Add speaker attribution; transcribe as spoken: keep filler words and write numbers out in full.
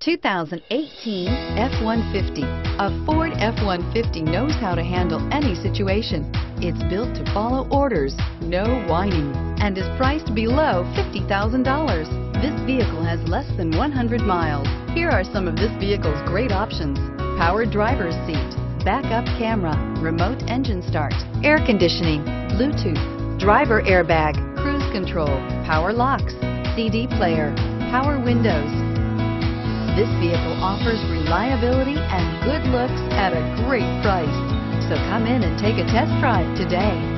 Speaker 1: two thousand eighteen F one fifty. A Ford F one fifty knows how to handle any situation. It's built to follow orders, no whining, and is priced below fifty thousand dollars. This vehicle has less than one hundred miles. Here are some of this vehicle's great options: power driver's seat, backup camera, remote engine start, air conditioning, Bluetooth, driver airbag, cruise control, power locks, C D player, power windows. This vehicle offers reliability and good looks at a great price. So come in and take a test drive today.